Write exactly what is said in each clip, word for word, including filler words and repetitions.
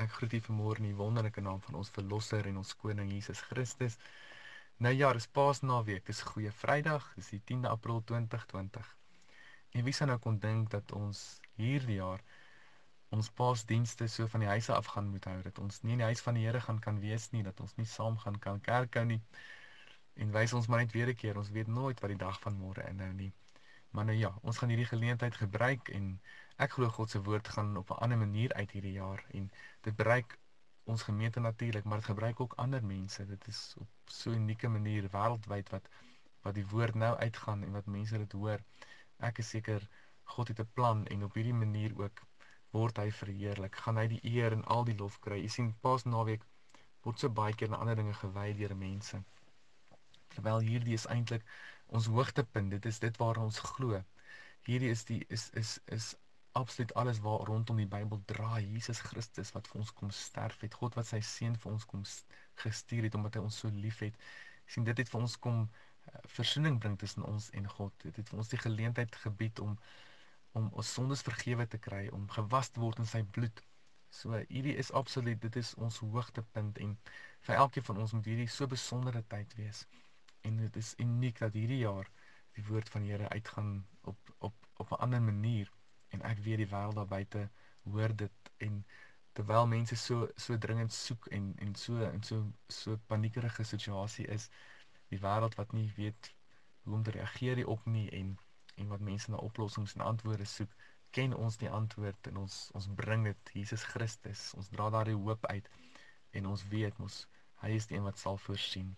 Ek groet u vanmôre in die wonderlike naam van ons verlosser en ons koning Jesus Christus. Nou ja, dis Paasnaweek, dis Goeie Vrydag, dis die tiende April twintig twintig. En wie sou nou kon dink dat ons hierdie jaar ons Paasdienste so van die huise af gaan moet hou, dat ons nie in die huis van die Here gaan kan wees nie, dat ons nie saam gaan kan kerk hou nie. En wys ons maar net weer 'n keer, ons weet nooit wat die dag van môre inhou nie. Maar nou ja, ons gaan hierdie geleentheid gebruik en ek glo God se woord gaan op 'n ander manier uit hierdie jaar en dit bereik ons gemeente natuurlik, maar dit gebruik ook ander mense. Dit is op so 'n unieke manier wêreldwyd wat wat die woord nou uitgaan en wat mense dit hoor. Ek is seker God het 'n plan en op hierdie manier ook word hy verheerlik. Gaan hy die eer en al die lof kry. Jy sien, Paasnaweek word so baie keer aan ander dinge gewy deur mense. Terwyl hierdie is eintlik ons hoogtepunt. Dit is dit waar ons glo. Hierdie is die is is is absoluut alles waar rondom die Bybel draai. Jesus Christus wat vir ons kom sterf het. God wat sy seun vir ons kom gestuur het omdat hy ons so liefhet. Sien, dit het vir ons kom uh, versoening bring tussen ons en God. Dit het vir ons die geleentheid gebied om om ons sondes vergewe te kry, om gewas te word in sy bloed. So hierdie is absoluut, dit is ons hoogtepunt en vir elkeen van ons moet hierdie so besondere tyd wees. En dit is uniek dat hierdie jaar die woord van die Here uitgaan op op op 'n ander manier. En ek weet die wêreld daar buite hoor dit en terwyl mense so so dringend soek en en so in so so paniekerige situasie is, die wêreld wat nie weet hoe om te reageer op nie en en wat mense na oplossings en antwoorde soek, ken ons die antwoord en ons ons bring dit, Jesus Christus. Ons dra daardie hoop uit en ons weet mos hy is die een wat sal voorsien.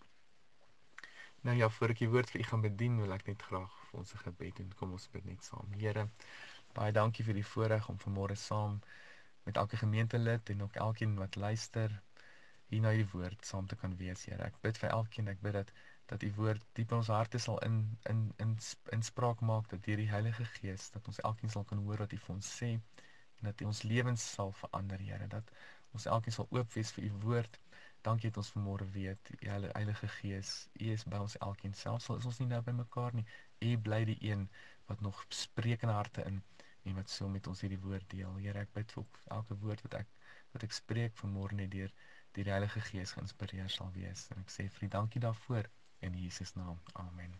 Nou ja, voor ek die woord vir u gaan bedien, wil ek net graag vir ons 'n gebed doen. Kom ons bid net saam. Here, baie dankie vir die voorreg om vanmôre saam met elke gemeentelid en ook elkeen wat luister hier na die woord saam te kan wees, Here. Ek bid vir elkeen, ek bid dat dat die woord diep in ons harte sal in in in inspraak maak, dat deur die Heilige Gees dat ons elkeen sal kan hoor wat U vir ons sê en dat U ons lewens sal verander, Here. Dat ons elkeen sal oop wees vir U woord. Dankie dat ons vanmôre weet, U Heilige Gees, U is by ons elkeen, selfs al is ons nie nou by mekaar nie. U bly die een wat nog spreek in harte in en wat so met ons hierdie woord deel. Here, ek bid vir elke woord wat ek wat ek spreek vanmôre net deur die Heilige Gees geïnspireer sal wees. En ek sê vir U dankie daarvoor in Jesus naam. Amen.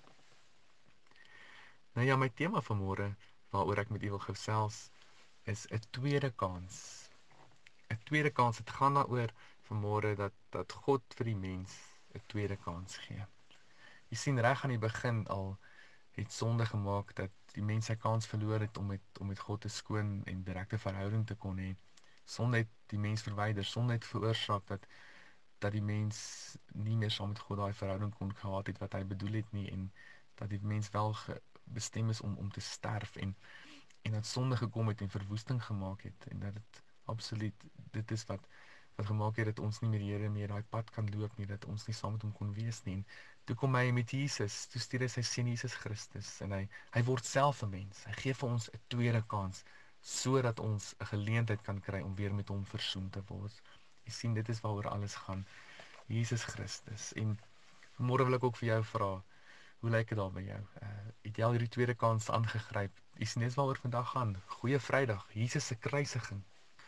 Nou ja, my tema vanmôre waaroor ek met u wil gesels is 'n tweede kans. 'n Tweede kans. Dit gaan daaroor vanmôre dat dat God vir die mens 'n tweede kans gee. Jy sien, reg aan die begin al het sonde gemaak dat die mens sy kans verloor het om met om met God 'n skoon en direkte verhouding te kon hê. Sonde het die mens verwyder, sonde het veroorsaak dat dat die mens nie meer saam met God daai verhouding kon gehad het wat hy bedoel het nie en dat die mens wel bestem is om om te sterf en en dat sonde gekom het en verwoesting gemaak het en dat dit absoluut dit is wat wat gemaak het dat ons nie meer die Here meer daai pad kan loop nie, dat ons nie saam met hom kon wees nie. En toe kom hy met Jesus, toe stuur hy sy seun Jesus Christus en hy hy word self 'n mens. Hy gee vir ons 'n tweede kans sodat ons 'n geleentheid kan kry om weer met hom versoen te word. Jy sien, dit is waaroor alles gaan. Jesus Christus. En môre wil ek ook vir jou vra, hoe lyk dit daar by jou? Uh, het jy al hierdie tweede kans aangegryp? Jy sien, dis waaroor vandag gaan. Goeie Vrydag, Jesus se kruisiging.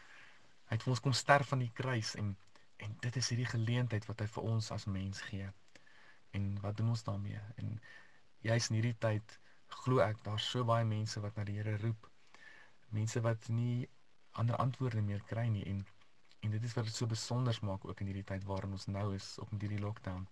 Hy het vir ons kom sterf aan die kruis en en dit is hierdie geleentheid wat hy vir ons as mens gee. En wat doen ons daarmee? En juis in hierdie tyd glo ek daar's so baie mense wat na die Here roep. Mense wat nie ander antwoorde meer kry nie en En dit is wat dit so besonders maak ook in hierdie tyd waarin ons nou is, ook met hierdie lockdown.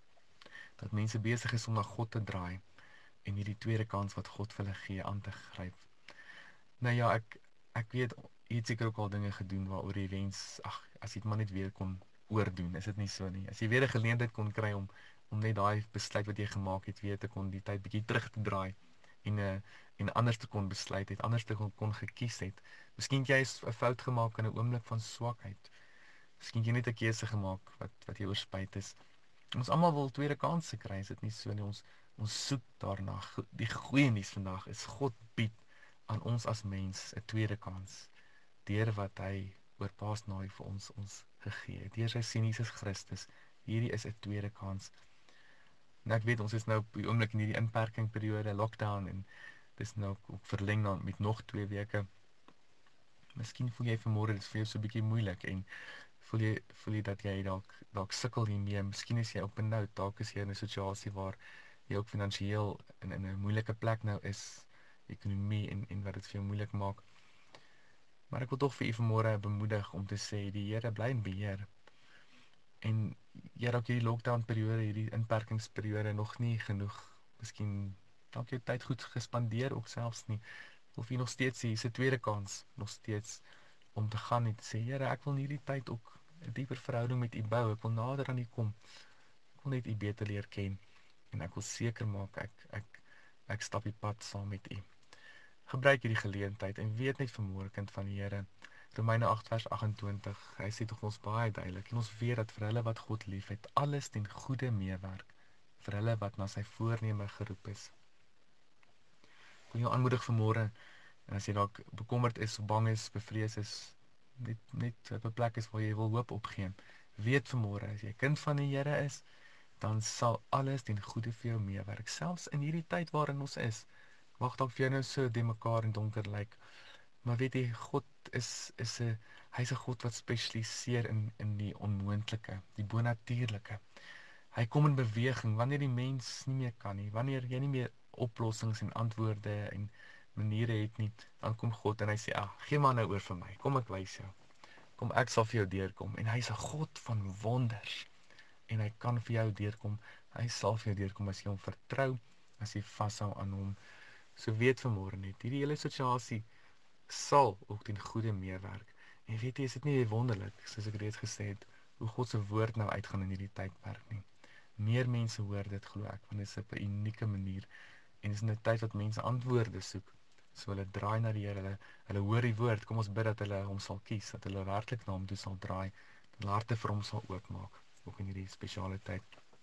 Dat mense besig is om na God te draai en hierdie tweede kans wat God vir hulle gee aan te gryp. Nou ja, ek ek weet jy het seker ook al dinge gedoen waaroor jy wens, ag, as jy dit maar net weer kon oordoen, is dit nie so nie. As jy weer 'n geleentheid kon kry om om net daai besluit wat jy gemaak het weer te kon die tyd bietjie terug te draai en uh, en anders te kon besluit het, anders te kon, kon gekies het. Miskien jy is 'n fout gemaak in 'n oomblik van swakheid. Miskien jy net 'n keuse gemaak wat wat jy oorspyt is. Ons almal wil tweede kansse kry, is dit nie so nie? Ons ons soek daarna. Die goeie nuus vandag is God bied aan ons as mens 'n tweede kans deur wat hy oor Paasnaweek vir ons ons gegee het. Deur sy seun Jesus Christus. Hierdie is 'n tweede kans. En ek weet ons is nou op die oomblik in hierdie inperkingperiode, lockdown en dis nou ook verleng dan met nog twee weke. Miskien voel jy vanmôre dit is vir jou so 'n bietjie moeilik en voel jy voel jy dat jy dalk dalk sukkel hiermee. Miskien is jy op 'n nout, dalk is jy in 'n situasie waar jy ook finansiëel in in 'n moeilike plek nou is, ekonomie en en wat dit vir jou moeilik maak. Maar ek wil tog vir u vanmôre bemoedig om te sê die Here bly in beheer. En jy dalk hierdie lockdown periode, hierdie inperkingsperiode nog nie genoeg, miskien dalk jou tyd goed gespandeer ook selfs nie. Of jy nog steeds sê, hier's 'n tweede kans, nog steeds om te gaan en te sê, Here, ek wil in hierdie tyd ook 'n dieper verhouding met u bou. Ek wil nader aan u kom. Ek wil net u beter leer ken en ek wil seker maak ek ek ek stap die pad saam met u. Gebruik hierdie geleentheid en weet net vanmôre, kind van die Here, Romeine agt vers agt-en-twintig, hy sê tog ons baie duidelik en ons weet dat vir hulle wat God liefhet, alles ten goeie meewerk vir hulle wat na sy voorneme geroep is. Ek wil jou aanmoedig vanmôre, en as jy dalk bekommerd is, bang is, bevrees is, net net op 'n plek is waar jy wil hoop opgee, weet vanmôre, as jy kind van die Here is, dan sal alles ten goeie vir jou meewerk, selfs in hierdie tyd waarin ons is. Mag dalk vir jou nou so de mekaar en donker lyk, maar weet jy, God is is 'n hy's 'n God wat spesialiseer in in die onmoontlike, die bonatuurlike. Hy kom in beweging wanneer die mens nie meer kan nie, wanneer jy nie meer oplossings en antwoorde en maniere het nie, dan kom God en hy sê, "Ag, gee maar nou oor vir my. Kom ek wys jou. Kom ek sal vir jou deurkom." En hy's 'n God van wonders. En hy kan vir jou deurkom. Hy sal vir jou deurkom as jy hom vertrou, as jy vashou aan hom. So weet vanmôre net, hierdie hele situasie sal ook ten goeie meewerk. En weet jy, is dit nie wonderlik, soos ek reeds gesê het, hoe God se woord nou uitgaan in hierdie tydperk nie. Meer mense hoor dit, glo ek, want dit is op 'n unieke manier. En dit is in 'n tyd wat mense antwoorde soek. So hulle draai na die Here, hulle hulle hoor die woord. Kom ons bid dat hulle hom sal kies, dat hulle werklik na hom toe sal draai, dat hulle harte vir hom sal oopmaak, ook in hierdie spesiale tyd.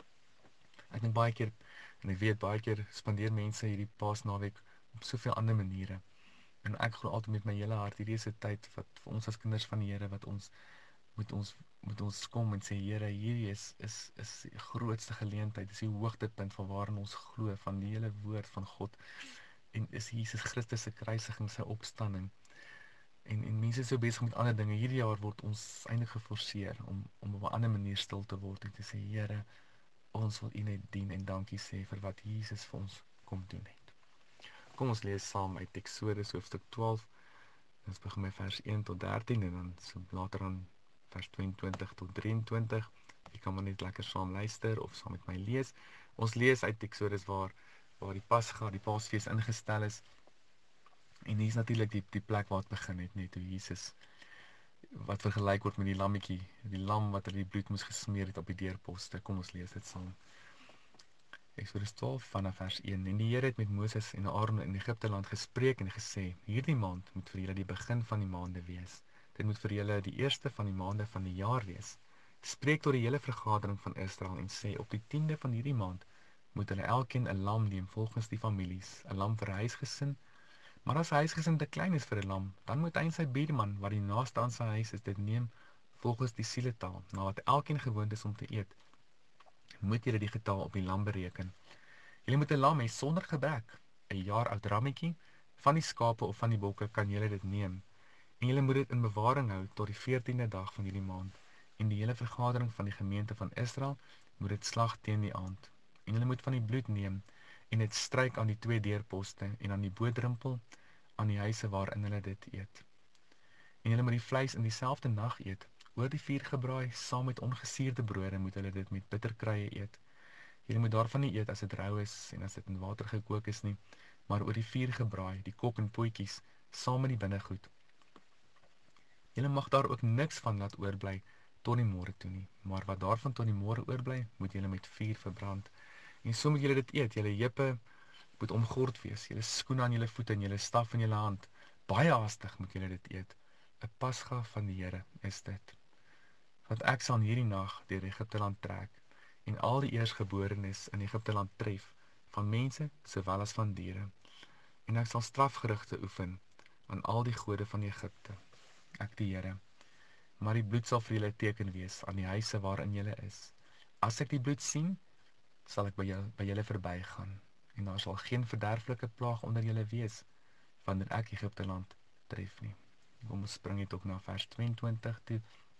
Ek dink baie keer, en ek weet baie keer spandeer mense hierdie Paasnaweek op soveel ander maniere. En ek glo altyd met my hele hart, hierdie is 'n tyd wat vir ons as kinders van die Here, wat ons moet ons moet ons kom en sê, Here, hierdie is is is die grootste geleentheid, dis die hoogtepunt van waarin ons glo, van die hele woord van God. En is Jesus Christus se kruisiging, sy opstanding. En en mense is so besig met ander dinge. Hierdie jaar word ons eintlik geforseer om om op 'n ander manier stil te word en te sê, Here, ons wil U net dien en dankie sê vir wat Jesus vir ons kom doen het. Kom ons lees saam uit Eksodus hoofstuk twaalf. Ons begin met vers een tot dertien en dan so later aan vers tweeëntwintig tot drieëntwintig. Jy kan maar net lekker saam luister of saam met my lees. Ons lees uit Eksodus waar waar die Pasga, die Paasfees ingestel is. En hier is natuurlik die die plek waar dit begin het, net hoe Jesus wat vergelyk word met die lammetjie, die lam wat hulle die bloed moes gesmeer het op die deurposte. Kom ons lees dit saam. Eksodus twaalf vanaf vers een. En die Here het met Moses en Aaron in Egipte land gespreek en gesê: "Hierdie maand moet vir julle die begin van die maande wees. Dit moet vir julle die eerste van die maande van die jaar wees. Spreek tot die hele vergadering van Israel en sê: op die tiende van hierdie maand moet hulle elkeen 'n lam neem volgens die families, 'n lam vir 'n huisgesin. Maar as 'n huisgesin te klein is vir 'n lam, dan moet hy en sy buurman wat die naaste aan sy huis is dit neem volgens die sieletaal, nadat elkeen gewoond is om te eet. Moet julle die getal op die lam bereken. Julle moet 'n lam hê sonder gebrek, 'n jaar oud rammetjie, van die skape of van die bokke kan julle dit neem. En julle moet dit in bewaring hou tot die veertiende dag van hierdie maand. En die hele vergadering van die gemeente van Israel moet dit slag teen die aand. En julle moet van die bloed neem en dit stryk aan die twee deurposte en aan die boodrempel aan die huise waarin hulle dit eet. En julle moet die vleis in dieselfde nag eet, oor die vuur gebraai, saam met ongesuurde brode moet hulle dit met bitterkruie eet. Julle moet daarvan nie eet as dit rou is en as dit in water gekook is nie, maar oor die vuur gebraai, die kop en potjies, saam met die binnegoed. Julle mag daar ook niks van laat oorbly tot die môre toe nie, maar wat daarvan tot die môre oorbly, moet julle met vuur verbrand. En so moet julle dit eet, julle heupe moet omgord wees, julle skoene aan julle voete en julle staf in julle hand. Baie haastig moet julle dit eet. 'n Pasga van die Here is dit. Want ek sal in hierdie nag deur Egipte land trek en al die eersgeborenes in Egipte land tref, van mense sowel as van diere. En ek sal strafgerigte oefen aan al die gode van Egipte. Ek die Here. Maar die bloed sal vir julle 'n teken wees aan die huise waarin julle is. As ek die bloed sien, sal ek by julle by julle verbygaan, en daar sal geen verderflike plaag onder julle wees wanneer ek Egipte land tref nie. Kom ons spring dit ook na vers tweeëntwintig toe.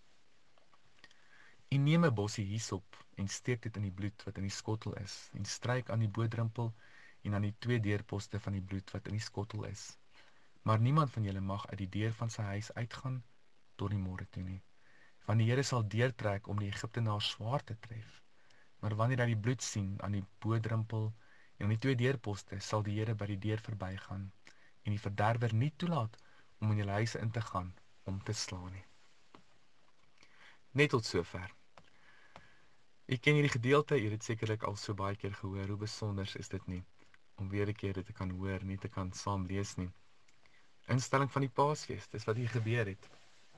En neem 'n bossie hyssop en steek dit in die bloed wat in die skottel is, en stryk aan die bodrempel en aan die twee deurposte van die bloed wat in die skottel is. Maar niemand van julle mag uit die deur van sy huis uitgaan tot die môre toe nie. Want die Here sal deurtrek om die Egiptenaars swaar te tref. Maar wanneer hy die bloed sien aan die bodrempel en aan die twee deurposte, sal die Here by die deur verbygaan en die verderwer nie toelaat om in julle huise in te gaan om te slaan nie. Net tot sover. Ek ken hierdie gedeelte, jy het dit sekerlik al so baie keer gehoor. Hoe besonder is dit nie om weer 'n keer dit te kan hoor, nie te kan saam lees nie. Instelling van die Paasfees, dis wat hier gebeur het.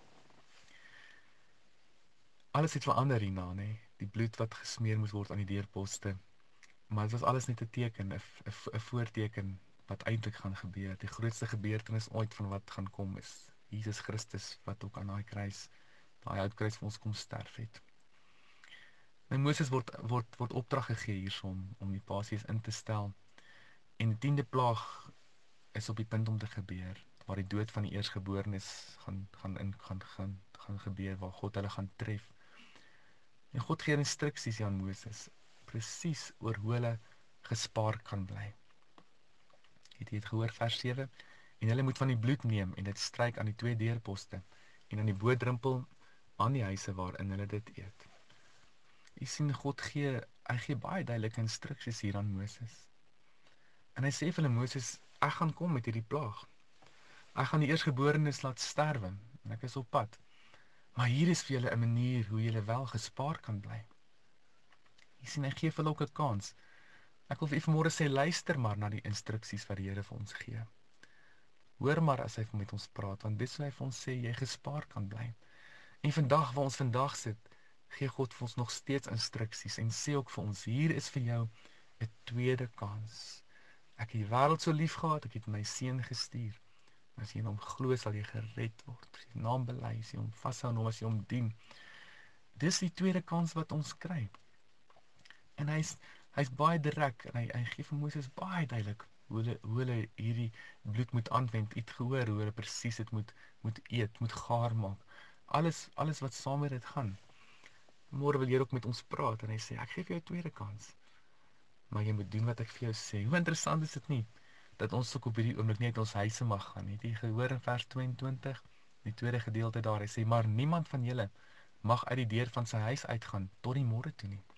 Alles het verander hierna, nê? Die bloed wat gesmeer moes word aan die deurposte. Maar dit was alles net 'n teken, 'n 'n voorteken wat eintlik gaan gebeur. Die grootste gebeurtenis ooit van wat gaan kom is Jesus Christus wat ook aan daai kruis, daai houtkruis vir ons kom sterf het. En Moses word word word opdrag gegee hiersom om die Paasfees in te stel. En die tiende plaag is op die punt om te gebeur, waar die dood van die eersgeborenes gaan gaan in gaan gaan gaan gebeur, waar God hulle gaan tref. En God gee instruksies aan Moses presies oor hoe hulle gespaar kan bly. Het jy het gehoor vers sewe? En hulle moet van die bloed neem en dit stryk aan die twee deurposte en aan die bodrempel aan die huise waarin hulle dit eet. Jy sien, God gee, hy gee baie duidelike instruksies hier aan Moses. En hy sê vir hulle, Moses, ek gaan kom met hierdie plaag. Ek gaan die eersgeborenes laat sterwe en ek is op pad. Maar hier is vir julle 'n manier hoe julle wel gespaar kan bly. Jy sien, hy gee vir hulle ook 'n kans. Ek wil vir u vanmôre sê, luister maar na die instruksies wat die Here vir ons gee. Hoor maar as hy met ons praat, want dis hoe hy vir ons sê jy gespaar kan bly. En vandag waar ons vandag sit, gee God vir ons nog steeds instruksies en sê ook vir ons, hier is vir jou 'n tweede kans. Ek het die wêreld so lief gehad, ek het my seun gestuur. As jy in hom glo, sal jy gered word. As jy naam bely, as jy hom vashou en hom as jy hom dien. Dis die tweede kans wat ons kry. En hy's hy's baie direk en hy hy gee vir Moses baie duidelik hoe hulle hoe hulle hierdie bloed moet aanwend. Jy het gehoor hoe hulle presies dit moet moet eet, moet gaar maak. Alles alles wat saam met dit gaan. Môre wil jy ook met ons praat en hy sê ek gee vir jou 'n tweede kans. Maar jy moet doen wat ek vir jou sê. Hoe interessant is dit nie dat ons ook op hierdie oomblik nie uit ons huise mag gaan nie. Het jy gehoor in vers tweeëntwintig, die tweede gedeelte daar, hy sê maar niemand van julle mag uit die deur van sy huis uitgaan tot die môre toe nie.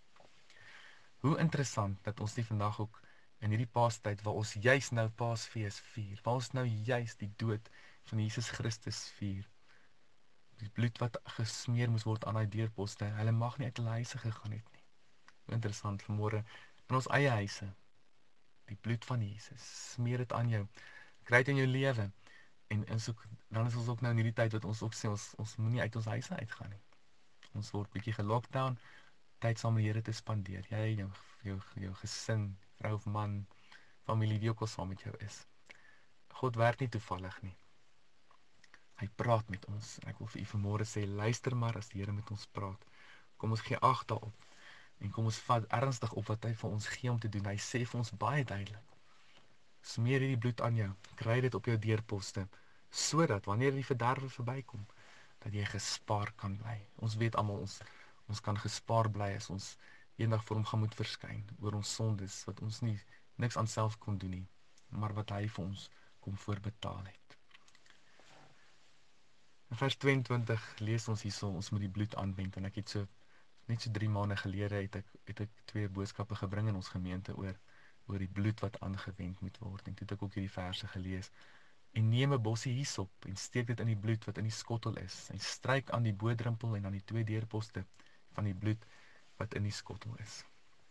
Hoe interessant dat ons nie vandag ook in hierdie Paastyd waar ons juis nou Paasfees vier, waar ons nou juis die dood van Jesus Christus vier. Die bloed wat gesmeer moes word aan daai deurposte, hulle mag nie uit hulle huise gegaan het nie. Hoe interessant vanmôre in ons eie huise. Die bloed van Jesus, smeer dit aan jou, kry dit in jou lewe. En is ook, dan is ons ook nou in hierdie tyd wat ons ook sê, ons, ons moet nie uit ons huise uitgaan nie. Ons word bietjie gelockdown, tyd saam met die Here te spandeer. Jy, jou, jou, jou gesin, vrou of man, familie, wie ook al saam met jou is. God werk nie toevallig nie. Hy praat met ons. En ek wil vir u vanmôre sê, luister maar as die Here met ons praat. Kom ons gee ag daarop. En kom ons vat ernstig op wat hy vir ons gee om te doen. Hy sê vir ons baie duidelik. Smeer hierdie bloed aan jou. Kry dit op jou deurposte. Sodat wanneer die verderwe verbykom, dat jy gespaar kan bly. Ons weet almal ons ons kan gespaar bly as ons eendag voor hom gaan moet verskyn oor ons sondes wat ons nie niks aan self kon doen nie, maar wat hy vir ons kom voorbetaal het. In vers tweeëntwintig lees ons hierso ons moet die bloed aanwend en ek het so net so drie maande gelede het ek het ek twee boodskappe gebring in ons gemeente oor oor die bloed wat aangewend moet word en toe het ek ook hierdie verse gelees. En neem 'n bossie hyssop en steek dit in die bloed wat in die skottel is en stryk aan die bodrempel en aan die twee deurposte van die bloed wat in die skottel is.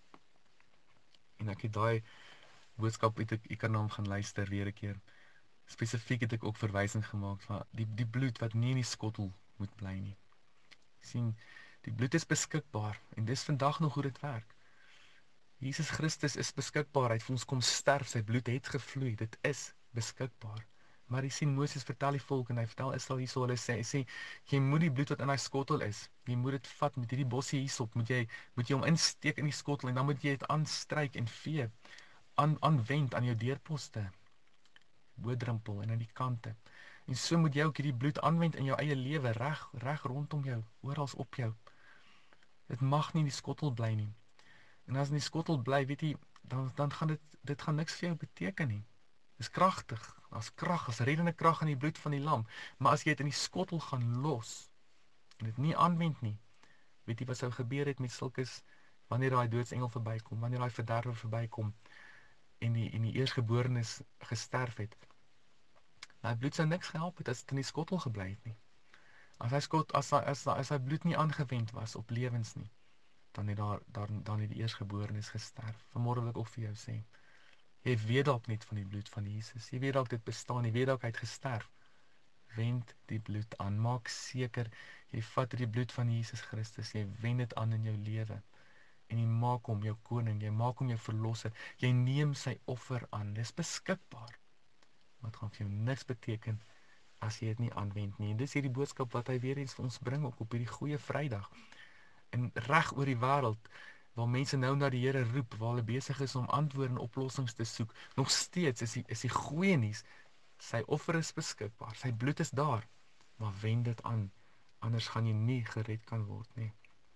En ek het daai boodskap het ek ek kan na hom gaan luister weer 'n keer. Spesifiek het ek ook verwysing gemaak van die die bloed wat nie in die skottel moet bly nie. Sien, die bloed is beskikbaar en dis vandag nog hoe dit werk. Jesus Christus is beskikbaar, hy het vir ons kom sterf, sy bloed het gevloei, dit is beskikbaar. Maar jy sien Moses vertel die volk en hy vertel Israel hierso, hulle sê, hy sê, jy moet die bloed wat in daai skottel is, jy moet dit vat met hierdie bossie hyssop, moet jy moet jy hom insteek in die skottel en dan moet jy dit aanstryk en vee, aan aanwend aan jou deurposte, bodrempel en aan die kante. En so moet jy ook hierdie bloed aanwend in jou eie lewe, reg reg rondom jou, oral op jou. Dit mag nie in die skottel bly nie. En as in die skottel bly, weet jy, dan dan gaan dit dit gaan niks vir jou beteken nie. Dis kragtig. Daar's krag, as reddende krag in die bloed van die lam. Maar as jy dit in die skottel gaan los en dit nie aanwend nie, weet jy wat sou gebeur het met sulkes wanneer daai doodsengel verbykom, wanneer daai verderwer verbykom en die en die eersgeborenes gesterf het. Daai bloed sou niks gehelp het as dit in die skottel gebly het nie. As hy skot as as as sy bloed nie aangewend was op lewens nie, dan het daar dan dan het die eersgeborenes gesterf. Vanmôre wil ek ook vir jou sê, jy weet dalk net van die bloed van Jesus. Jy weet dalk dit bestaan, jy weet dalk hy het gesterf. Wend die bloed aan. Maak seker jy vat die bloed van Jesus Christus, jy wend dit aan in jou lewe. En jy maak hom jou koning, jy maak hom jou verlosser. Jy neem sy offer aan. Dis beskikbaar. Wat gaan vir jou niks beteken as jy dit nie aanwend nie. En dis hierdie boodskap wat hy weer eens vir ons bring ook op hierdie goeie Vrydag. En reg oor die wêreld waar mense nou na die Here roep, waar hulle besig is om antwoorde en oplossings te soek, nog steeds is die, is die goeie nuus, sy offer is beskikbaar, sy bloed is daar, maar wend dit aan, anders gaan jy nie gered kan word nie.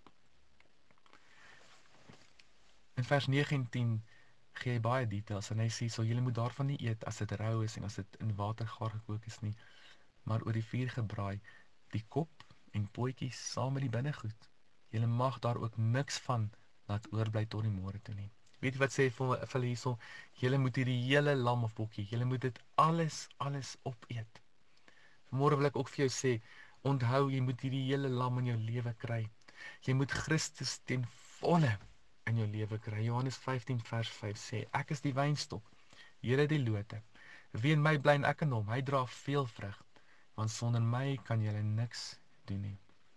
In vers nege en tien gee hy baie details en hy sê, so julle moet daarvan nie eet as dit rou is en as dit in water gaar gekook is nie, maar oor die vuur gebraai, die kop en pootjies saam met die binnegoed. Julle mag daar ook niks van laat oorbly tot die môre toe nie. Weet jy wat sê vir hulle hierso? Julle moet hierdie hele lam of bokkie, julle moet dit alles, alles opeet. Vanmôre wil ek ook vir jou sê, onthou, jy moet hierdie hele lam in jou lewe kry. Jy moet Christus ten volle in jou lewe kry. Johannes vyftien vers vyf sê, ek is die wynstok, julle die lote. Wie in my bly en ek in hom, hy dra veel vrug, want sonder my kan julle niks doen nie.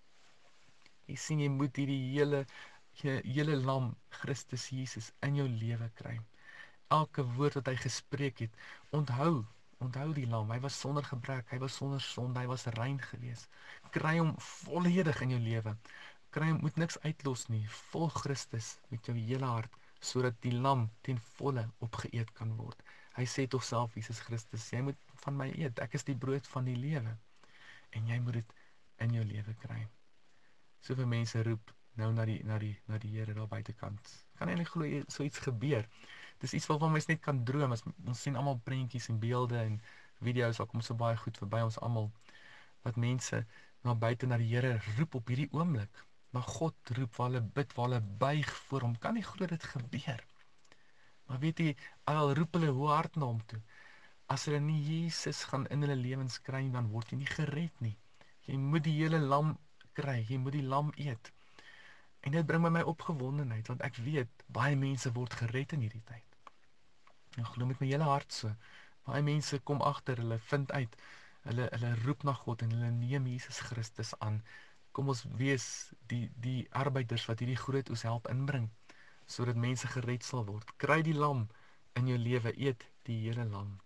Jy sien, jy moet hierdie hele Jy hele lam Christus Jesus in jou lewe kry. Elke woord wat hy gespreek het, onthou, onthou die lam. Hy was sonder gebrek, hy was sonder sonde, hy was rein gewees. Kry hom volledig in jou lewe. Kry hom, moet niks uitlos nie. Volg Christus met jou hele hart, sodat die lam ten volle opgeëet kan word. Hy sê tog self, Jesus Christus, jy moet van my eet. Ek is die brood van die lewe. En jy moet dit in jou lewe kry. Soveel mense roep nou na die na die na die Here daar buitekant. Kan eintlik glo so iets gebeur. Dis iets waarvan mens net kan droom. As ons sien almal prentjies en beelde en video's, wat kom so baie goed verby ons almal, wat mense na buite na die Here roep op hierdie oomblik. Na God roep, waar hulle bid, waar hulle buig voor hom. Kan nie glo dit gebeur. Maar weet jy, al roep hulle hoe hard na hom toe, as hulle nie Jesus gaan in hulle lewens kry, dan word jy nie gered nie. Jy moet die hele lam kry, jy moet die lam eet. En dit bring by my opgewondenheid, want ek weet, baie mense word gered in hierdie tyd. Ek glo met my hele hart so. Baie mense kom agter, hulle vind uit, hulle hulle roep na God en hulle neem Jesus Christus aan. Kom ons wees die die arbeiders wat hierdie groot oes help inbring, sodat mense gered sal word. Kry die lam in jou lewe, eet die hele lam.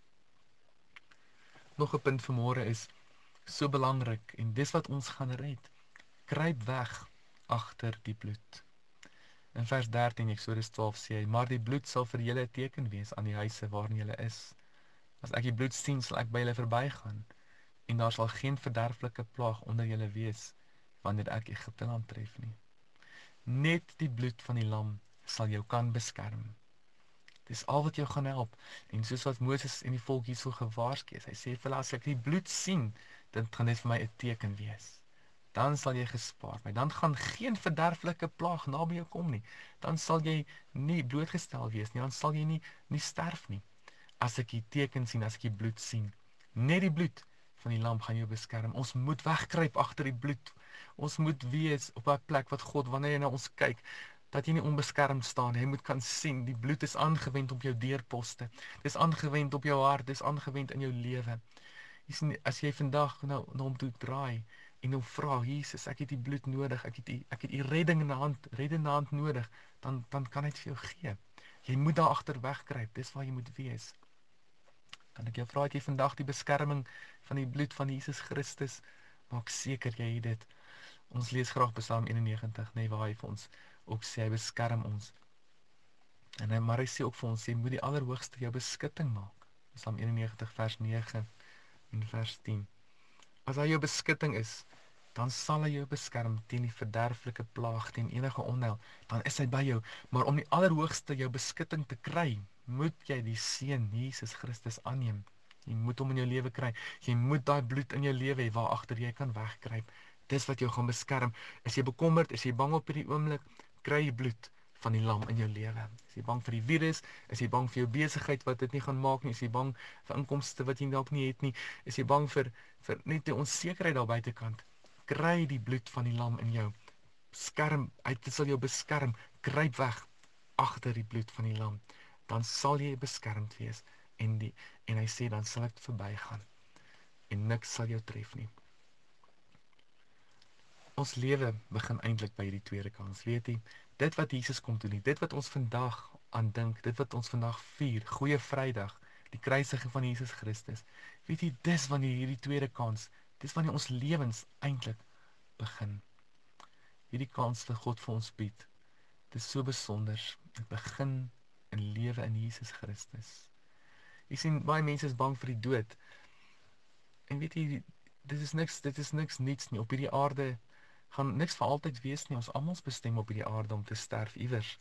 Nog 'n punt vanmôre is so belangrik en dis wat ons gaan red. Kruip weg agter die bloed. In vers dertien Eksodus twaalf sê hy, maar die bloed sal vir julle 'n teken wees aan die huise waarin julle is. As ek die bloed sien, sal ek by julle verbygaan en daar sal geen verderflike plaag onder julle wees wanneer ek Egipte land tref nie. Net die bloed van die lam sal jou kan beskerm. Dis al wat jou gaan help. En soos wat Moses en die volk hierso gewaarsku is, hy sê vir hulle, as ek die bloed sien, dan gaan dit vir my 'n teken wees. Dan sal jy gespaar word. Dan gaan geen verderflike plaag naby jou kom nie. Dan sal jy nie blootgestel wees nie. Dan sal jy nie nie sterf nie. As ek die teken sien, as ek die bloed sien. Net die bloed van die lam gaan jou beskerm. Ons moet wegkruip agter die bloed. Ons moet wees op 'n plek wat God, wanneer hy na ons kyk, dat jy nie onbeskermd staan. Hy moet kan sien, die bloed is aangewend op jou deurposte. Dis aangewend op jou hart, dis aangewend in jou lewe. Jy sien, as jy vandag nou na hom toe draai en hom vra, Jesus, ek het die bloed nodig, ek het die ek het die redding in die hand, reddende hand nodig, dan dan kan hy dit vir jou gee. Jy moet daar agter wegkruip, dis waar jy moet wees. Kan ek jou vra, het jy vandag die beskerming van die bloed van Jesus Christus? Maak seker jy het dit. Ons lees graag Psalm eenennegentig, nee, waar hy vir ons ook sê, hy beskerm ons. En hy, maar hy sê ook vir ons, jy moet die Allerhoogste jou beskutting maak. Psalm eenennegentig vers nege, in vers tien. As hy jou beskutting is, dan sal hy jou beskerm teen die verderflike plaag, teen enige onheil, dan is hy by jou. Maar om die Allerhoogste jou beskutting te kry, moet jy die Seun Jesus Christus aanneem. Jy moet hom in jou lewe kry. Jy moet daai bloed in jou lewe hê waar agter jy kan wegkruip. Dis wat jou gaan beskerm. Is jy bekommerd, is jy bang op hierdie oomblik, kry jy bloed van die lam in jou lewe. Is jy bang vir die virus? Is jy bang vir jou besigheid wat dit nie gaan maak nie? Is jy bang vir inkomste wat jy dalk nie het nie? Is jy bang vir vir net die onsekerheid daar buitekant? Kry die bloed van die lam in jou. Skerm, hy sal jou beskerm. Kruip weg agter die bloed van die lam. Dan sal jy beskermd wees. En, die, en hy sê, dan sal ek verbygaan. En niks sal jou tref nie. Ons lewe begin eintlik by die tweede kans. Weet jy, dit wat Jesus kom doen, dit wat ons vandag aandink, dit wat ons vandag vier, Goeie Vrydag, die kruisiging van Jesus Christus. Weet jy, dis wanneer hierdie tweede kans, dis wanneer ons lewens eintlik begin. Hierdie kans wat God vir ons bied, dit is so besonder. Dit begin in lewe in Jesus Christus. Jy sien, baie mense is bang vir die dood. En weet jy, dit is niks, dit is niks niets nie. Op hierdie aarde gaan niks vir altyd wees nie. Ons almal bestem op hierdie aarde om te sterf iewers.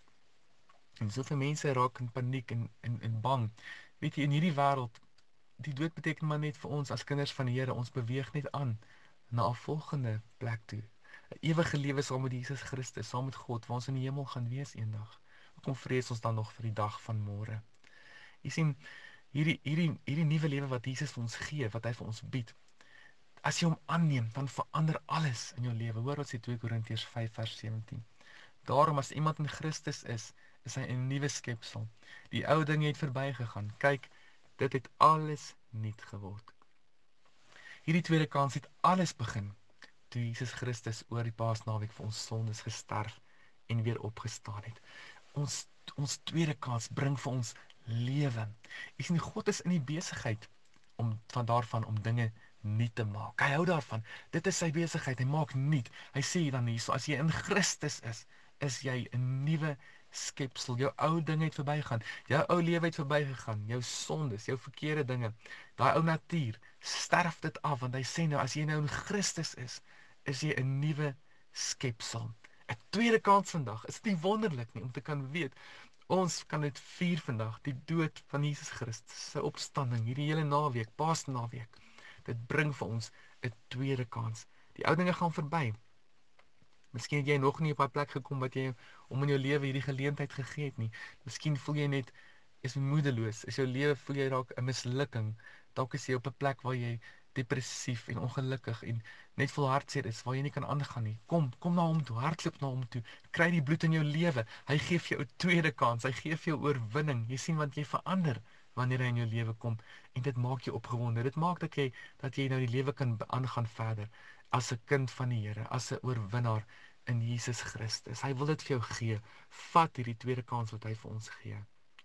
En soveel mense raak in paniek en, en, en bang. Weet jy, in hierdie wêreld, die dood beteken maar net vir ons as kinders van die Here, ons beweeg net aan na 'n volgende plek toe. 'n Ewige lewe saam met Jesus Christus, saam met God, waar ons in die hemel gaan wees eendag. Hoekom vrees ons dan nog vir die dag van môre? Jy sien, hierdie hierdie hierdie nuwe lewe wat Jesus vir ons gee, wat hy vir ons bied. As jy hom aanneem, dan verander alles in jou lewe. Hoor wat sê twee Korintiërs vyf vers sewentien. Daarom as iemand in Christus is, is hy 'n nuwe skepsel. Die ou dinge het verbygegaan. Kyk, dit het alles nuut geword. Hierdie tweede kans het alles begin toe Jesus Christus oor die Paasnaweek vir ons sondes gesterf en weer opgestaan het. Ons ons tweede kans bring vir ons lewe. Jy sien, God is in die besigheid om van daarvan om dinge nuut te maak. Hy hou daarvan. Dit is sy besigheid. Hy maak nuut. Hy sê dan hierso, as jy in Christus is, is jy 'n nuwe skepsel. Jou ou dinge het verbygegaan. Jou ou lewe het verbygegaan. Jou sondes, jou verkeerde dinge, daai ou natuur, sterf dit af, want hy sê nou, as jy nou in Christus is, is jy 'n nuwe skepsel. 'n Tweede kans vandag. Is dit nie wonderlik nie om te kan weet, ons kan dit vier vandag, die dood van Jesus Christus, sy opstanding, hierdie hele naweek, Paasnaweek. Dit bring vir ons 'n tweede kans. Die ou dinge gaan verby. Miskien het jy nog nie op daai plek gekom wat jy om in jou lewe hierdie geleentheid gegee het nie. Miskien voel jy net is moedeloos. Is jou lewe voel jy dalk 'n mislukking. Dalk is jy op 'n plek waar jy depressief en ongelukkig en net vol hartseer is, waar jy nie kan aangaan nie. Kom, kom na hom toe, hardloop na hom toe. Kry die bloed in jou lewe. Hy gee vir jou 'n tweede kans. Hy gee vir jou oorwinning. Jy sien, want jy verander wanneer hy in jou lewe kom, en dit maak jou opgewonde. Dit maak dat jy dat jy nou die lewe kan aangaan verder as 'n kind van die Here, as 'n oorwinnaar in Jesus Christus. Hy wil dit vir jou gee. Vat hierdie tweede kans wat hy vir ons gee.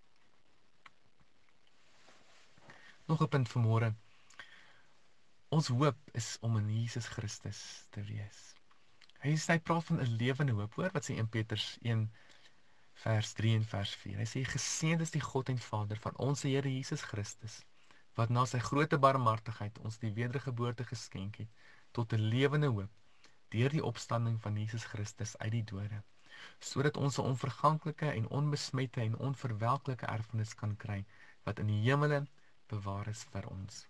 Nog 'n punt vanmôre. Ons hoop is om in Jesus Christus te wees. Hy sê, hy praat van 'n lewende hoop. Hoor wat sê Eerste Petrus een vers drie en vers vier. Hy sê, geseënd is die God en Vader van ons Here Jesus Christus, wat na sy groote barmhartigheid ons die wedergeboorte geskenk het tot 'n lewende hoop deur die opstanding van Jesus Christus uit die dode, sodat ons 'n onverganklike en onbesmette en onverwelklike erfenis kan kry wat in die hemele bewaar is vir ons.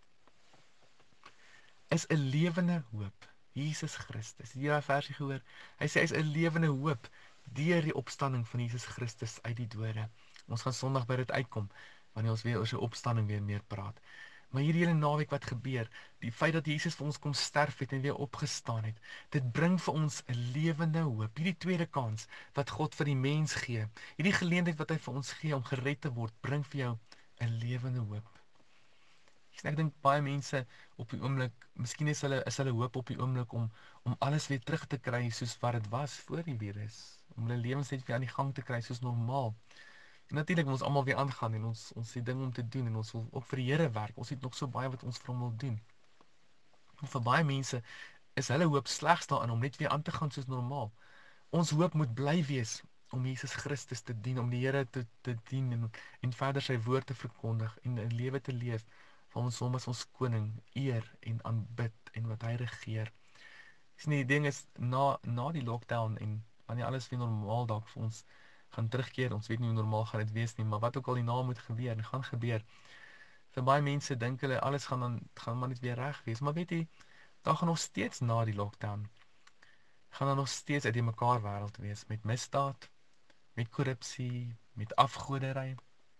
Is 'n lewende hoop. Jesus Christus. Het jy daai versie gehoor? Hy sê hy is 'n lewende hoop deur die opstanding van Jesus Christus uit die dode. Ons gaan Sondag by dit uitkom wanneer ons weer oor sy opstanding weer meer praat. Maar hierdie hele naweek wat gebeur, die feit dat Jesus vir ons kom sterf het en weer opgestaan het, dit bring vir ons 'n lewende hoop. Hierdie tweede kans wat God vir die mens gee, hierdie geleentheid wat hy vir ons gee om gered te word, bring vir jou 'n lewende hoop. Ek dink baie mense op die oomblik, miskien is hulle is hulle hoop op die oomblik om om alles weer terug te kry soos wat dit was voor die virus, om hulle lewens net weer aan die gang te kry soos normaal. En natuurlik wil ons almal weer aangaan en ons ons het dinge om te doen en ons wil ook vir die Here werk. Ons het nog so baie wat ons vir hom wil doen. En vir baie mense is hulle hoop slegs daarin om net weer aan te gaan soos normaal. Ons hoop moet bly wees om Jesus Christus te dien, om die Here te te dien en en verder sy woord te verkondig en 'n lewe te leef van ons hom as ons koning eer en aanbid en wat hy regeer. Sien, die ding is, na, na die lockdown en wanneer alles weer normaal dalk vir ons gaan terugkeer, ons weet nie hoe normaal gaan dit wees nie, maar wat ook al hierna moet gebeur en gaan gebeur, vir baie mense dink hulle, alles gaan dan, gaan maar net weer reg wees, maar weet jy, daar gaan nog steeds na die lockdown, gaan daar nog steeds uit die mekaar wêreld wees, met misdaad, met korrupsie, met afgoderry,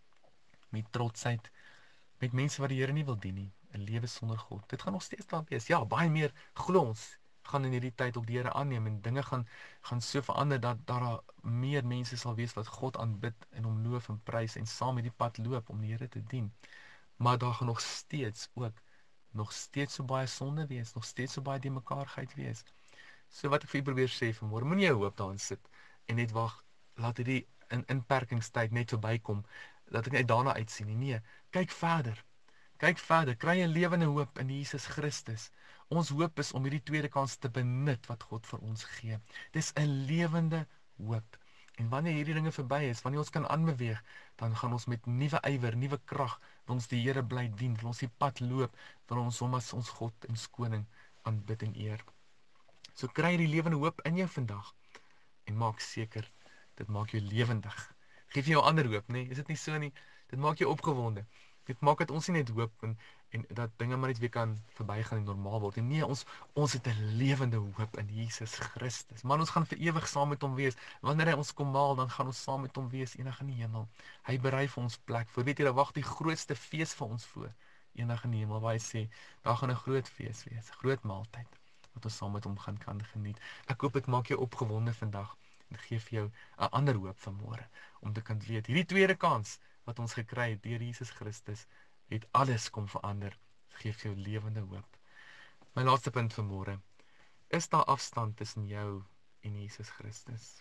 met trotsheid, met mense wat die Here nie wil dien nie, 'n lewe sonder God. Dit gaan nog steeds daar wees. Ja, baie meer glo ons gaan in hierdie tyd op die Here aanneem en dinge gaan gaan so verander dat daar meer mense sal wees wat God aanbid en hom loof en prys en saam met die pad loop om die Here te dien. Maar daar gaan nog steeds ook nog steeds so baie sonde wees, nog steeds so baie die mekaarheid wees. So wat ek vir u probeer sê vanmôre, moenie jou hoop daarin sit en net wag, laat hierdie in inperkingstyd net verbykom, dat ek net daarna uitsien nie. Nee, kyk verder. Kyk verder, kry 'n lewende hoop in Jesus Christus. Ons hoop is om hierdie tweede kans te benut wat God vir ons gee. Dis 'n lewende hoop. En wanneer hierdie dinge verby is, wanneer ons kan aanbeweeg, dan gaan ons met nuwe ywer, nuwe krag, wil ons die Here bly dien, wil ons die pad loop, wil ons hom as ons God en koning aanbid en eer. So kry die lewende hoop in jou vandag en maak seker dit maak jou lewendig. Geef jou ander hoop, nee, is dit nie so nie? Dit maak jou opgewonde. Dit maak dat ons nie net hoop en en dat dinge maar net weer kan verbygaan en normaal word. En nee, ons ons het 'n lewende hoop in Jesus Christus. Man, ons gaan vir ewig saam met hom wees. Wanneer hy ons kom haal, dan gaan ons saam met hom wees eendag in die hemel. Hy berei vir ons plek. Voor weet jy, daar wag die grootste fees vir ons voor. Eendag in die hemel waar hy sê, daar gaan 'n groot fees wees, 'n groot maaltyd wat ons saam met hom gaan kan geniet. Ek hoop dit maak jou opgewonde vandag en gee vir jou 'n ander hoop vanmôre om te kan weet hierdie tweede kans wat ons gekry het deur Jesus Christus het alles kom verander. Gee vir jou lewende hoop. My laaste punt vanmôre. Is daar afstand tussen jou en Jesus Christus?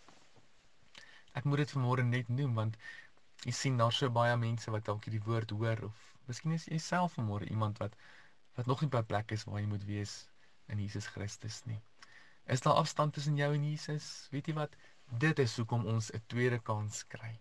Ek moet dit vanmôre net noem want jy sien daar so baie mense wat dalk hierdie woord hoor of miskien is jy self vanmôre iemand wat wat nog nie by 'n plek is waar jy moet wees in Jesus Christus nie. Is daar afstand tussen jou en Jesus? Weet jy wat? Dit is hoekom ons 'n tweede kans kry.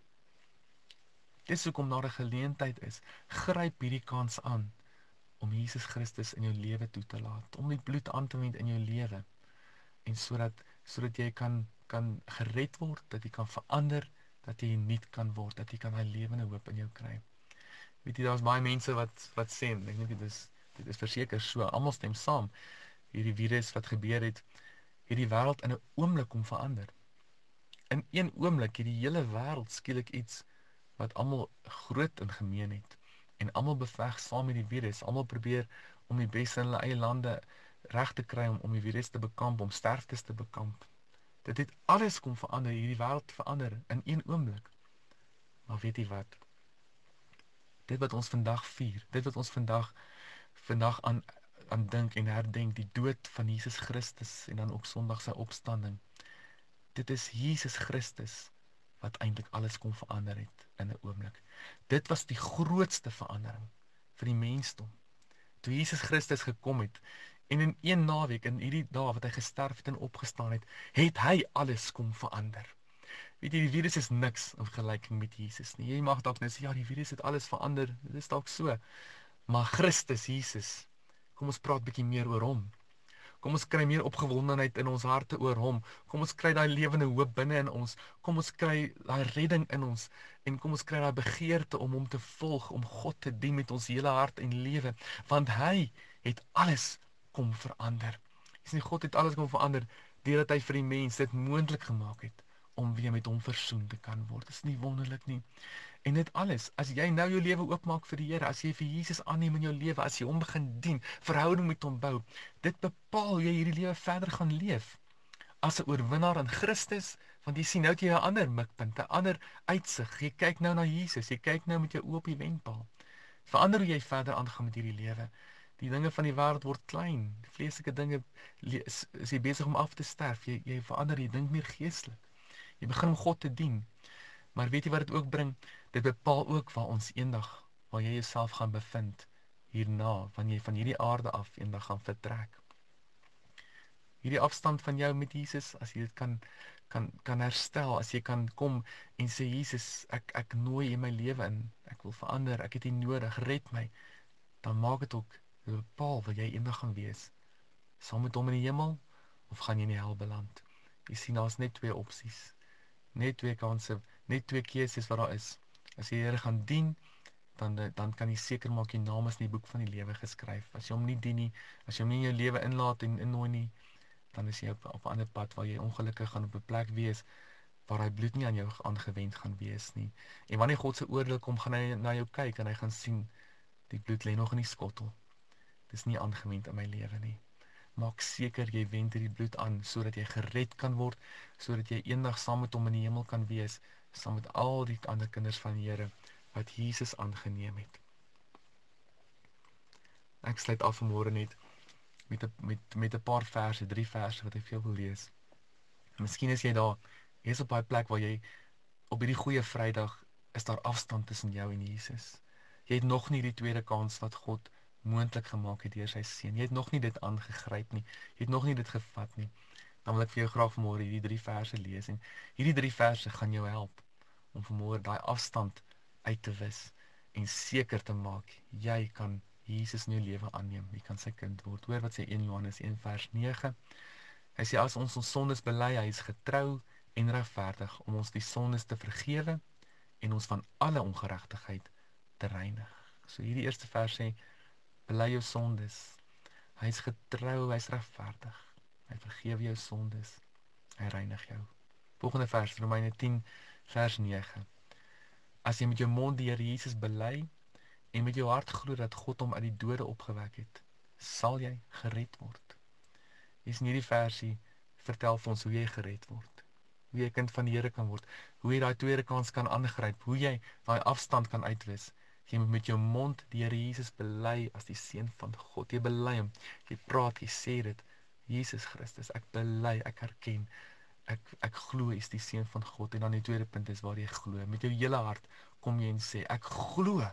Dis hoekom daar 'n geleentheid is. Gryp hierdie kans aan om Jesus Christus in jou lewe toe te laat, om die bloed aan te wend in jou lewe en sodat sodat jy kan kan gered word, dat jy kan verander, dat jy nuut kan word, dat jy kan 'n lewende hoop in jou kry. Weet jy, daar's baie mense wat wat sê, ek dink dit is dit is verseker so, almal stem saam. Hierdie virus wat gebeur het, het die wêreld in 'n oomblik kom verander. In een oomblik het die hele wêreld skielik iets wat almal groot in gemeen het en almal beveg saam met die virus, almal probeer om die beste in hulle eie lande reg te kry om om die virus te bekamp, om sterftes te bekamp. Dit het alles kom verander, hierdie wêreld verander in een oomblik. Maar weet jy wat? Dit wat ons vandag vier, dit wat ons vandag vandag aan aan dink en herdenk, die dood van Jesus Christus en dan ook Sondag sy opstanding. Dit is Jesus Christus wat eintlik alles kon verander het in 'n oomblik. Dit was die grootste verandering vir die mensdom. Toe Jesus Christus gekom het en in een naweek in hierdie dae wat hy gesterf het en opgestaan het, het hy alles kom verander. Weet jy, die virus is niks in vergelyking met Jesus nie. Jy mag dalk net sê ja, die virus het alles verander. Dit is dalk so. Maar Christus Jesus, kom ons praat bietjie meer oor hom. Kom ons kry meer opgewondenheid in ons harte oor hom. Kom ons kry daai lewende hoop binne in ons. Kom ons kry daai redding in ons en kom ons kry daai begeerte om hom te volg, om God te dien met ons hele hart en lewe, want hy het alles kom verander. Jy sien, God het alles kom verander deurdat hy vir die mens dit moontlik gemaak het om weer met hom versoen te kan word. Dis nie wonderlik nie. En dit alles, as jy nou jou lewe oopmaak vir die Here, as jy vir Jesus aanneem in jou lewe, as jy hom begin dien, verhouding met hom bou, dit bepaal hoe jy hierdie lewe verder gaan leef. As 'n oorwinnaar in Christus, want jy sien nou het jy 'n ander mikpunt, 'n ander uitsig. Jy kyk nou na Jesus, jy kyk nou met jou oë op die wenpaal. Verander hoe jy verder aangaan met hierdie lewe. Die dinge van die wêreld word klein. Die vleeslike dinge is, is jy besig om af te sterf. Jy jy verander, jy dink meer geestelik. Jy begin om God te dien. Maar weet jy wat dit ook bring? Dit bepaal ook waar ons eendag, waar jy jouself gaan bevind hierna, wanneer jy van hierdie aarde af eendag gaan vertrek. Hierdie afstand van jou met Jesus, as jy dit kan kan kan herstel, as jy kan kom en sê Jesus, ek ek nooi in my lewe in. Ek wil verander, ek het U nodig, red my. dan maak dit ook, bepaal wat jy eendag gaan wees. Saam met hom in die hemel, of gaan jy in die hel beland? Jy sien, daar is net twee opsies. Net twee kanse, net twee keuses wat daar is. As jy die Here gaan dien, dan, dan kan jy seker maak jy naam is in die boek van die lewe geskryf. As jy hom nie dien nie, as jy hom nie in jou lewe inlaat en innooi nie, dan is jy op, op 'n ander pad waar jy ongelukkig gaan op 'n plek wees waar hy bloed nie aan jou aangewend gaan wees nie. En wanneer God se oordeel kom, gaan hy na jou kyk en hy gaan sien die bloed lê nog in die skottel. Dis nie aangewend in my lewe nie. Maak seker jy wend hierdie bloed aan sodat jy gered kan word, sodat jy eendag saam met hom in die hemel kan wees, saam met al die ander kinders van die Here wat Jesus aangeneem het. Ek sluit af vanmôre net met 'n met met 'n paar verse, drie verse wat ek vir jou wil lees. Miskien is jy daar, jy is op daai plek waar jy op hierdie goeie Vrydag is daar afstand tussen jou en Jesus. Jy het nog nie die tweede kans wat God moontlik gemaak het deur sy seun. Jy het nog nie dit aangegryp nie. Jy het nog nie dit gevat nie. Dan wil ek vir jou graag vanmôre hierdie drie verse lees en hierdie drie verse gaan jou help om vanmôre daai afstand uit te wis en seker te maak jy kan Jesus in jou lewe aanneem. Jy kan sy kind word. Hoor wat sê eerste Johannes een vers nege. Hy sê as ons ons sondes bely, hy is getrou en regverdig om ons die sondes te vergewe en ons van alle ongeregtigheid te reinig. So hierdie eerste vers sê bely jou sondes. Hy is getrou, hy is regverdig. Hy vergewe jou sondes. Hy reinig jou. Volgende vers, Romeine tien vers nege. As jy met jou mond die Here Jesus bely en met jou hart glo dat God hom uit die dode opgewek het, sal jy gered word. Hier in hierdie versie vertel vir ons hoe jy gered word. Hoe jy 'n kind van die Here kan word. Hoe jy daai tweede kans kan aangryp. Hoe jy daai afstand kan uitwis. Jy moet met jou mond die Here Jesus bely as die seun van God. Jy bely hom. Jy praat, jy sê dit. Jesus Christus, ek bely, ek erken. Ek ek glo hy is die seun van God. En dan die tweede punt is waar jy glo. Met jou hele hart kom jy en sê ek glo.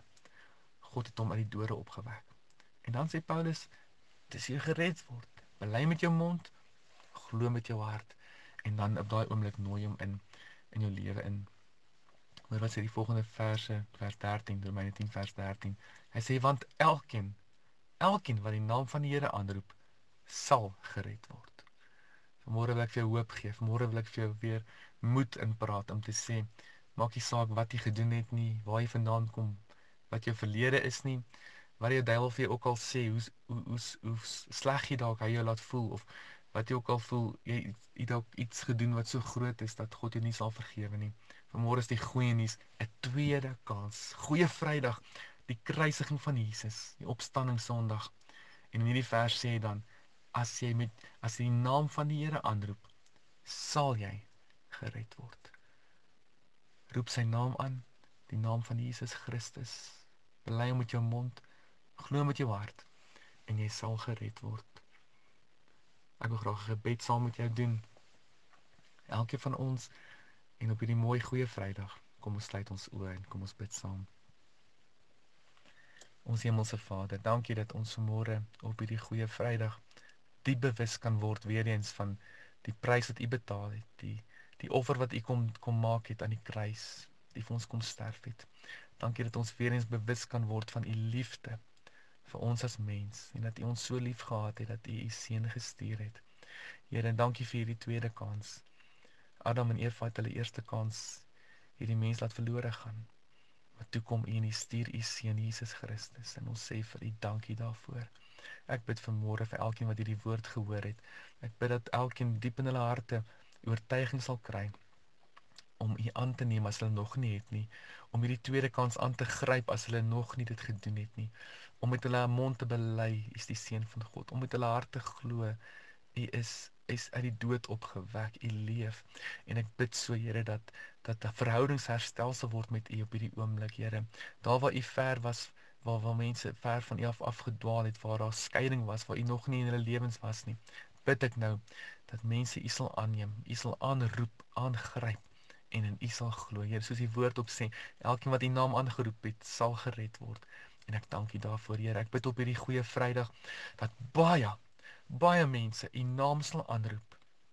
God het hom uit die dode opgewek. En dan sê Paulus, dis jy gered word. Bely met jou mond, glo met jou hart en dan op daai oomblik nooi hom in in jou lewe in. Maar wat sê die volgende verse, vers dertien, Romeine tien vers dertien. Hy sê want elkeen, elkeen wat die naam van die Here aanroep, sal gered word. Vanmôre wil ek vir jou hoop gee. Vanmôre wil ek vir jou weer moed inpraat om te sê, maak nie saak wat jy gedoen het nie, waar jy vandaan kom, wat jou verlede is nie, wat jou duiwel vir jou ook al sê, hoe hoe hoe, hoe sleg jy dalk hy jou laat voel of wat jy ook al voel, jy het dalk iets gedoen wat so groot is dat God jou nie sal vergewe nie. Vanmôre is die goeie nuus, 'n tweede kans. Goeie Vrydag, die kruisiging van Jesus, die opstanding Sondag. En in hierdie vers sê hy dan, as jy met as jy die naam van die Here aanroep, sal jy gered word. Roep sy naam aan, die naam van Jesus Christus. Bely hom met jou mond, glo met jou hart en jy sal gered word. Ek wil graag 'n gebed saam met jou doen. Elkeen van ons en op hierdie mooi goeie Vrydag, kom ons sluit ons oë en kom ons bid saam. Ons Hemelse Vader, dankie dat ons vanmôre op hierdie goeie Vrydag diep bewus kan word weer eens van die prys wat U betaal het, die die offer wat U kom kom maak het aan die kruis, die vir ons kom sterf het. Dankie dat ons weer eens bewus kan word van U liefde vir ons as mens en dat U ons so lief gehad het dat U U seun gestuur het. Here, en dankie vir hierdie tweede kans. Adam en Eva het hulle eerste kans hierdie mens laat verlore gaan. Maar toe kom U en U stuur U seun Jesus Christus en ons sê vir U dankie daarvoor. Ek bid vanmôre vir elkeen wat hierdie woord gehoor het. Ek bid dat elkeen diep in hulle harte oortuiging sal kry om U aan te neem as hulle nog nie het nie, om hierdie tweede kans aan te gryp as hulle nog nie dit gedoen het nie, om met hulle mond te bely, U is die seun van God, om met hulle hart te glo, U is is uit die dood opgewek, U leef. En ek bid so, Here, dat dat 'n verhoudingsherstel sal word met U op hierdie oomblik, Here. Daar waar U ver was, waar waar mense ver van U af afgedwaal het, waar daar skeiding was, waar U nog nie in hulle lewens was nie, bid ek nou dat mense U sal aanneem, U sal aanroep, aangryp en in U sal glo. Here, soos die woord op sê, elkeen wat U naam aangeroep het, sal gered word. En ek dank U daarvoor, Here. Ek bid op hierdie goeie Vrydag dat baie, baie mense U naam sal aanroep.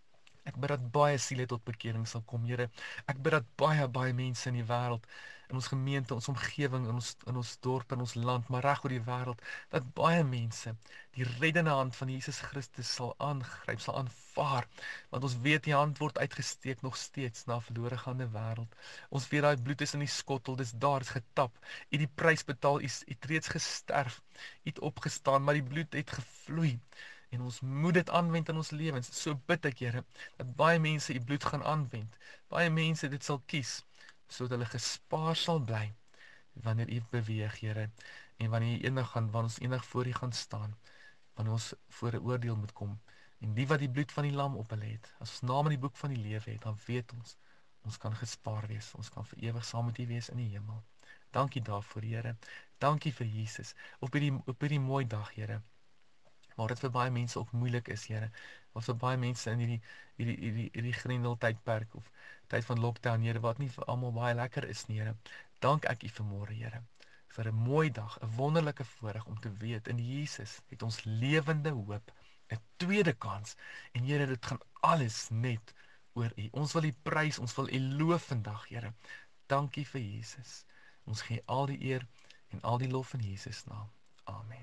Ek bid dat baie siele tot bekering sal kom, Here. Ek bid dat baie, baie mense in die wêreld, in ons gemeente, ons omgewing, in ons, in ons dorp, in ons land, maar reg oor die wêreld, dat baie mense die reddende hand van Jesus Christus sal aangryp, sal aanvaar, want ons weet die hand word uitgesteek nog steeds na 'n verlore gaande wêreld. Ons weet daai bloed is in die skottel, dis daar, is getap. U het die prys betaal, u het reeds gesterf, u het opgestaan, maar die bloed het gevloei. En ons moet dit aanwend in ons lewens. So bid ek, Here, dat baie mense u bloed gaan aanwend. Baie mense dit sal kies, sodat hulle gespaar sal bly wanneer u beweeg, Here. En wanneer u eendag gaan, wanneer ons eendag voor u gaan staan, wanneer ons voor 'n oordeel moet kom. En die wat die bloed van die lam op hulle het, as ons naam in die boek van die lewe het, dan weet ons, ons kan gespaar wees. Ons kan vir ewig saam met u wees in die hemel. Dankie daarvoor, Here. Dankie vir Jesus. Op hierdie op hierdie mooi dag, Here. Maar dit vir baie mense ook moeilik is, Here. Wat vir baie mense in hierdie hierdie hierdie hierdie grendel tydperk of tyd van lockdown, Here, wat nie vir almal baie lekker is nie, Here. Dank ek u vanmôre, Here, vir 'n mooi dag, 'n wonderlike voorreg om te weet in Jesus het ons lewende hoop, 'n tweede kans. En Here, dit gaan alles net oor u. Ons wil u prys, ons wil u loof vandag, Here. Dankie vir Jesus. Ons gee al die eer en al die lof in Jesus naam. Amen.